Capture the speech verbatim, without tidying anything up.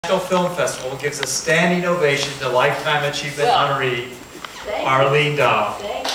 National Film Festival gives a standing ovation to Lifetime Achievement Well, honoree Thank you. Arlene Dahl. Thank